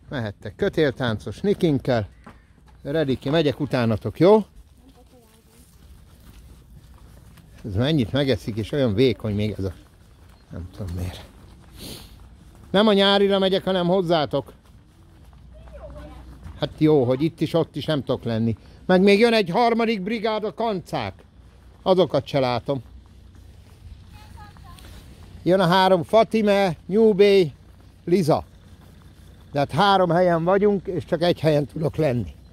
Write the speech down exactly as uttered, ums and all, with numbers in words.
Mehettek kötéltáncos Nikinkkel. Rediki, megyek utánatok, jó? Ez mennyit megeszik, és olyan vékony még ez a... Nem tudom miért. Nem a nyárira megyek, hanem hozzátok. Hát jó, hogy itt is, ott is nem tudok lenni. Meg még jön egy harmadik brigád, a kancák. Azokat se látom. Jön a három Fatime, Nyúbé, Liza. De hát három helyen vagyunk, és csak egy helyen tudok lenni.